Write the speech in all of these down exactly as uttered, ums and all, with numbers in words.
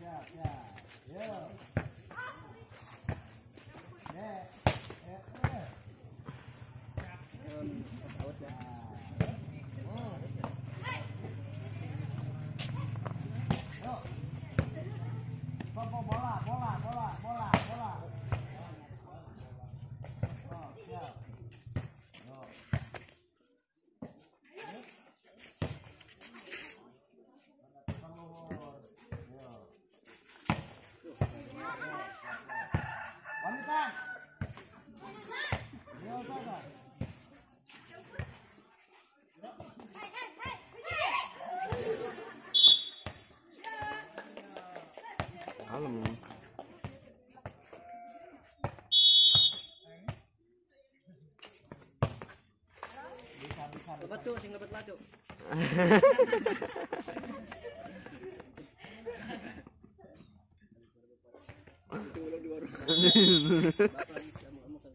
Alam. Lebat cuk, sing lebat lah cuk. Di warung. Bapak bisa mau makan.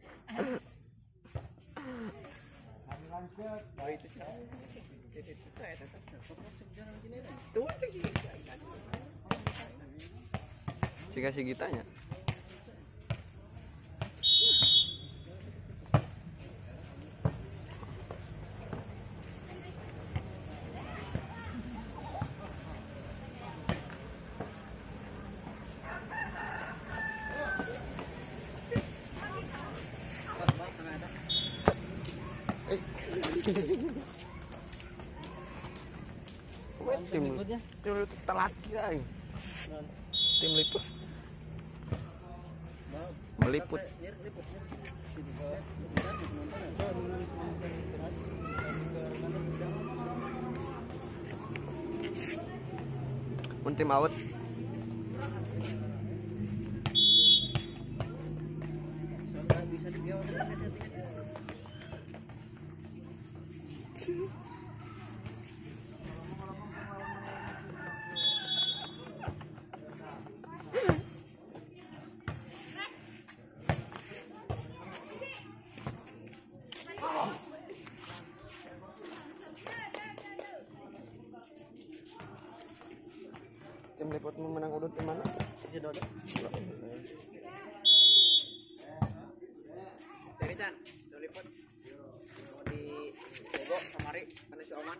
Lanjut. Oh itu cuk. Itu saya tetap tetap jalan gini lah. Tuh cuk sih. Jika si gitanya. Tim liputnya, tim liput telat ya. Tim liput meliput. Pun tim out. Bisa dibiarkan Tim liput memenang urut di mana? si Dodo. Dari Chan, Dodo liput. Di Bogor Samari, mana si Oman?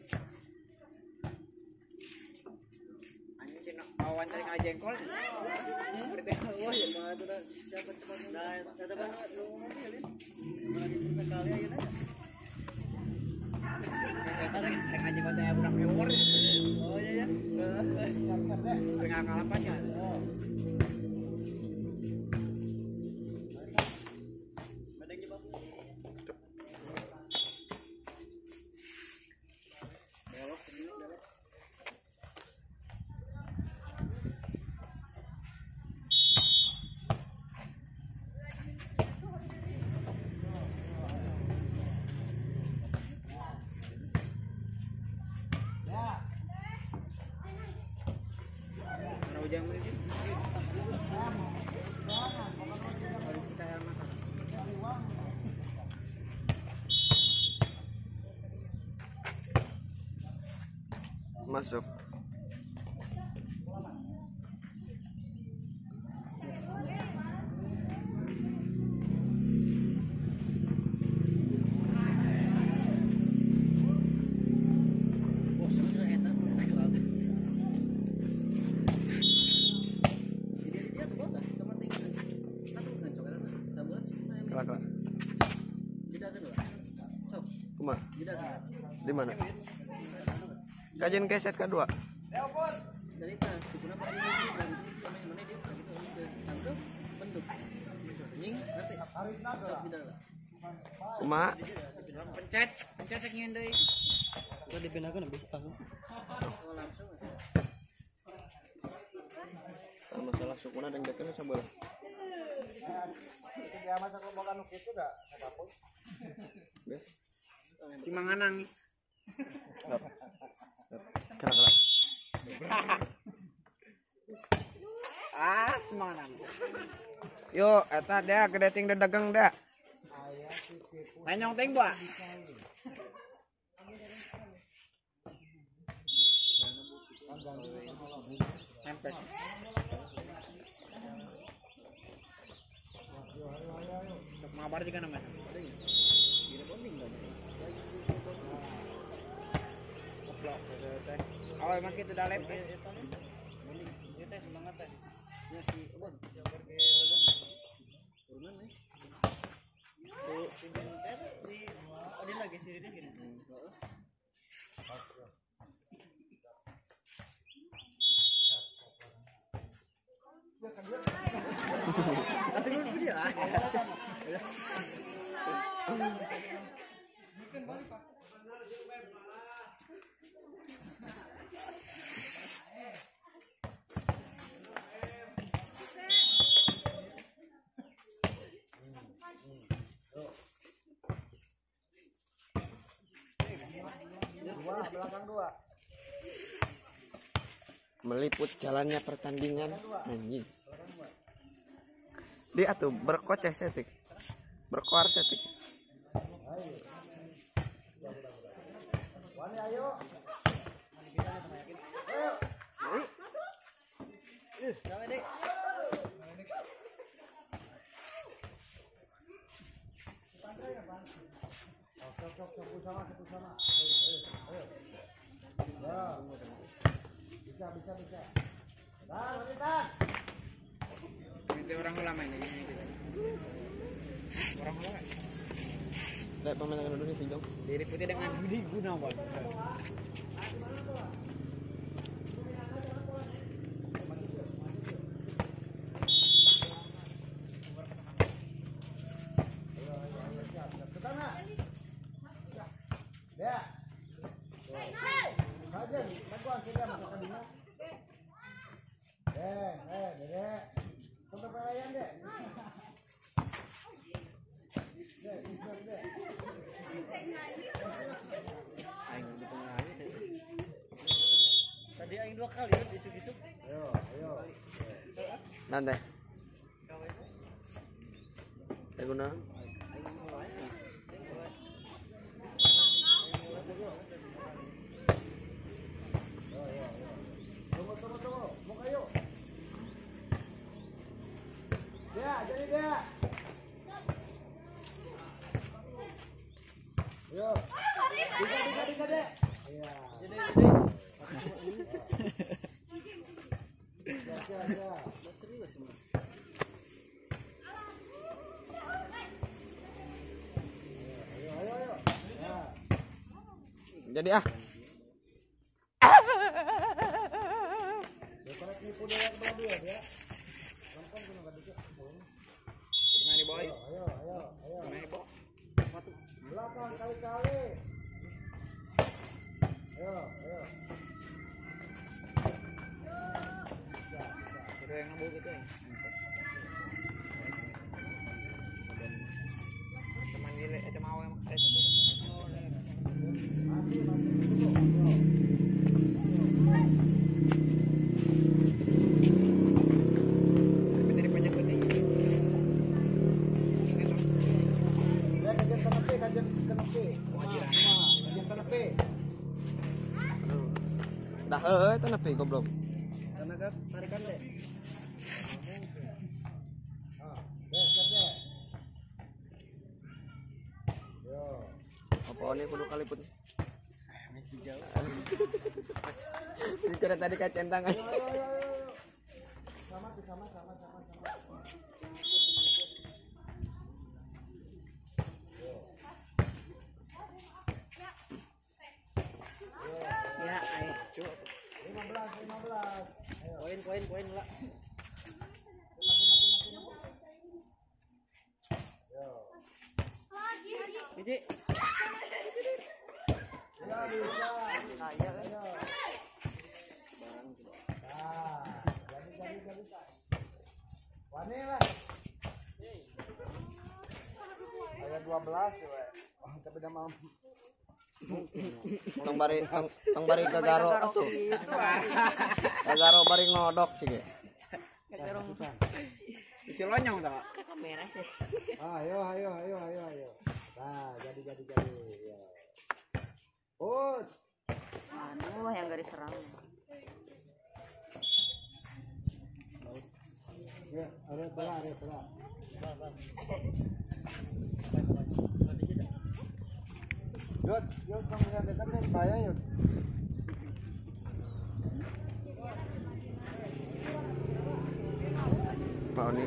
Anjing cina awan cari kena jengkol. Berarti wah ya mah itu dah siapa cepat. Nah, kata bang lu ngomong ya, Lin. Sekali aja dah. Saya tarik tarik aja kota ya budak mewor. Oh iya ya. Pengen kalah aja. Badangnya bang. Belok, belok, belok. Ujang ini kita yang makan masuk. Kelak-kelak. Kuma? Di mana? Kajian keset kedua. Kuma? Pencet, pencet segini deh. Kalau dipindahkan bisa langsung. Langsung. Masalah sukuna dan dekatnya sabar. Dia masak lombok anu kitu da kapun. Bes. Si Manganang. Kelak-kelak. Ah, si Manganang. Yo, eta da gede ting dagang da. Nanyong ting ba? Pes. Sok mabar juga namanya. Gila bonding dong. Koplok teh. Oh, emang kita udah lep. Bonding. Dia teh semangat teh. Ya si Obon. Sabar ke lulus. Turunan nih. Si si Benter si Adil lagi si Ridis gini. Nanti dulu dia. Dua belakang dua. Meliput jalannya pertandingan anjing. Dia tuh berkoceh setik. Berkoar setik. Wani ayo. Ayo. Ih, jangan dek. Sok sok sok sama satu sama. Ayo ayo ayo. Ya. Bisa bisa bisa. Dah, kita. Ini orang ulama ini. Orang ulama. Lihat pemandangan dulu nih Sijong. Diikuti dengan Budi Gunawan. Ya. Hajar, lakukan saja masakan dina. Eh, eh, Dede. Sampai pelayan, Dek. Dek, bisa, Dek. Aing di pengaruh teh. Tadi aing dua kali kan isuk-isuk. Ayo, ayo. Nanti. Ya guna. Tunggu, tunggu, tunggu. Mau kayu. Dia, jadi dia. Ayo. Bisa, bisa, bisa, Dek. Iya. Jadi, jadi. Ya, ya, ya. Serius semua. Ayo, ayo, ayo. Ya. Jadi ah. Ya, korek nipu dia kebelah dia, dia. Lampon kena enggak dikit. Pernah di boy. Ayo, ayo, ayo, ayo. Pernah di boy. Belakang kali-kali. Ayo, ayo. Ya, bisa. Ada yang ngebul gitu ya. Teman gile, eh mau yang ada. Mati, mati dulu. Ayo. Tapi dari banyak tadi. Ya, kajian kenepi, kajian kenepi. Wajiran. Kajian kenepi. Dah eh itu nepi goblok. Karena kan tarikan deh. Ah, deh, siap deh. Yo. Apa ini kudu kali pun. Masih jauh. Bicara tadi kacentang aja. Ayo, ayo, ayo, ayo. Sama, sama, sama, sama, sama. Ya, ayo. Coba. lima belas, lima belas. Ayo. Poin, poin, poin lah. Mati, mati, mati, mati. Yo. Biji. Ya, bisa. Saya kan. Ayo. Barang tidak. Nah, jadi, jadi, jadi, Pak. Wani lah. Ayat dua belas, we. Oh, tapi udah mampu. Tong bari tong, tong bari kagaro atuh. Kagaro bari ngodok sih ge. Isi lonyong tah. Kamera sih. Ah, ayo, ayo, ayo, ayo, ayo. Nah, jadi, jadi, jadi. Ya. Put. Aduh, yang gak diserang. Ya, ada bola, ada bola. Yud, yud, kamu lihat dekat nih, bahaya yud. Pak Oni.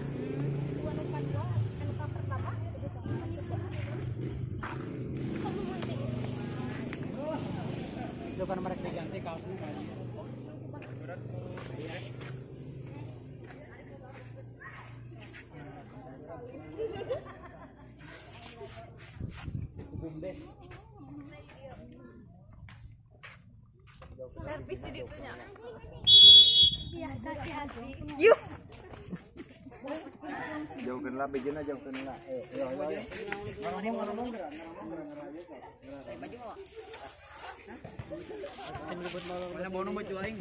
Bukan mereka diganti kaosnya kan. Bumdes. Servis di ditunya. Biasa hati. Yuk. Jauhkan lah, bikin aja jauhkan lah. Eh, ayo, ayo, ayo. Ngomong, ngomong, ngomong. Baju kok. Tim liput malam. Mana bono baju aing.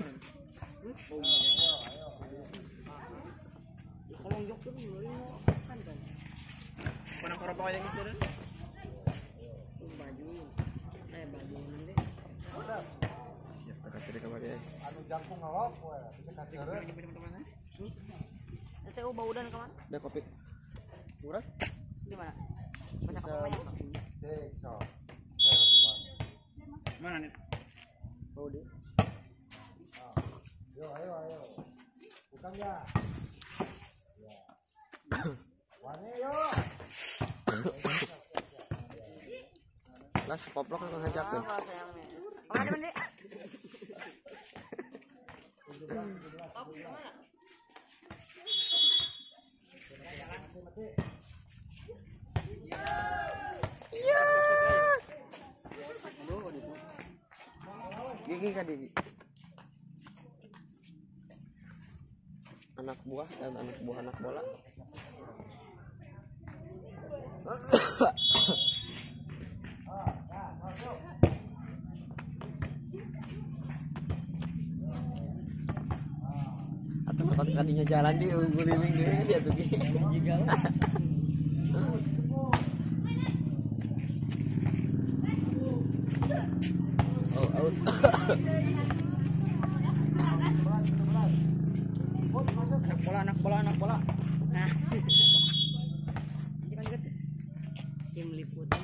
Kalau njok tuh kan kan. Mana korok yang itu kan? Baju. Eh baju nanti. Ya, tak kasih kabar ya. Anu jangkung ngelok, wah, bisa kasih orang. T U baudan kemana? Ada kopi. Murah? Gimana? Banyak apa banyak? Dekso. Mana nih? Oh, dia. Yo, ayo, ayo. Bukan ya. Ya. Wani yo. Lah, poplok kan ngajak tuh. Apa sayangnya? Kemana Bende? Oh, kemana? Iya. Gigi kan Gigi. Anak buah dan anak buah anak bola. Atau tempat tadinya jalan di guliling dia tuh Gigi. Oh, out. Anak bola, anak bola, anak bola. Nah. Ini kan gede. Tim liputan.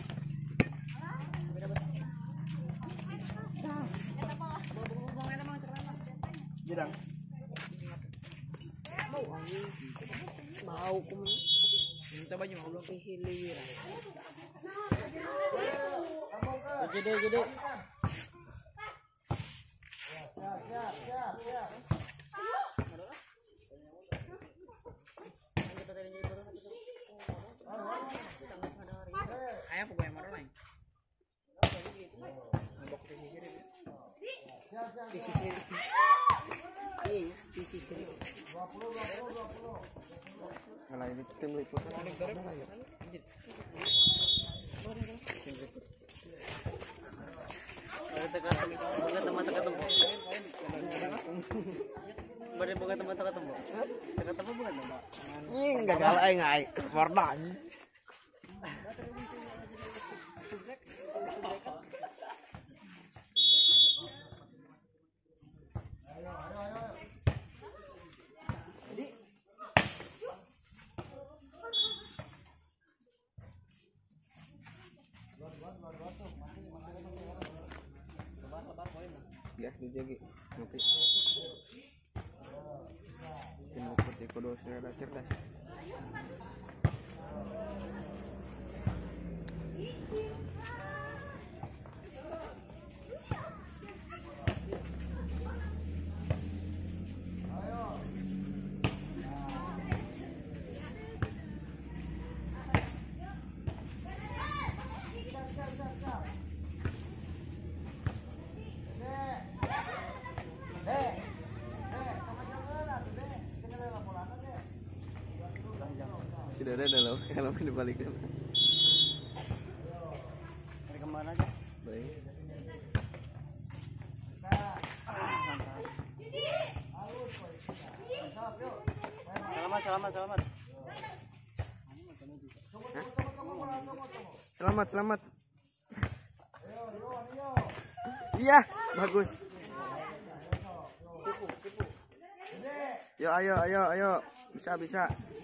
Jirang. Bau angin. Bau kuman. Minta baju mau belum hilir. Gede gede. Siap, siap, siap, siap. Ayah pokoknya marah lain. Di sisi iya, di sisi Kalau ini tim liputan ada berapa ya? tekan bukan teman ketemu. Bade bukan teman ketemu. Ketemu bukan teman. Ih, enggak kalah aing aing. Fortnite. Ya, dijagi. Ngopi. Tim putih kudu cerdas cerdas. Sudah ada loh, kalau dibalikin. Dari kemana aja? Baik. Selamat, selamat, selamat. Hah? Selamat, selamat. Iya, bagus. Yo, ayo, ayo, ayo. Bisa, bisa.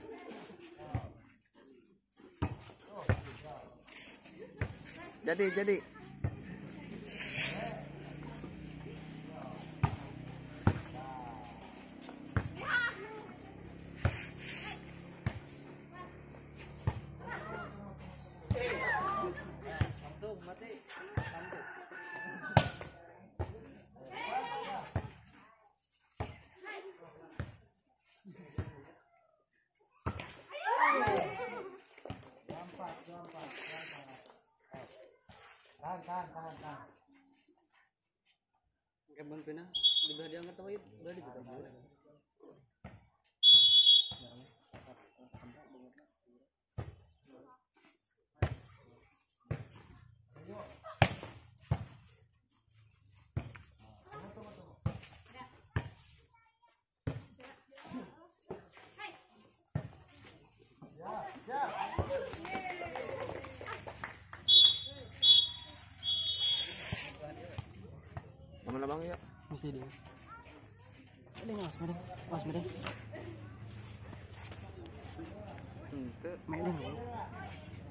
Jadi, jadi. Langsung mati. Langsung. Gampang, gampang, gampang. Tahan, tahan, tahan, tahan. Kebun pina, udah diangkat sama itu, udah dibuka. Mana bang ya? Mesti dia. Ada mas, mending, mas mending. Ente. Main dulu.